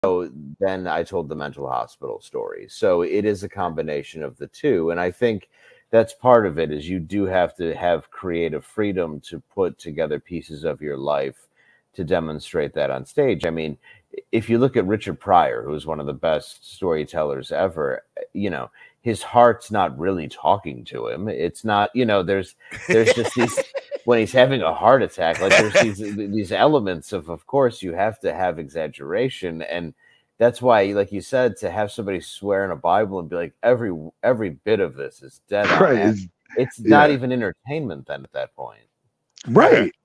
So then I told the mental hospital story. So it is a combination of the two. And I think that's part of it, is you do have to have creative freedom to put together pieces of your life to demonstrate that on stage. I mean, if you look at Richard Pryor, who is one of the best storytellers ever, you know, his heart's not really talking to him. It's not, you know, there's just these, when he's having a heart attack, like there's these elements of course you have to have exaggeration. And that's why, like you said, to have somebody swear in a Bible and be like, every bit of this is dead on. Right. It's not even entertainment then at that point. Right.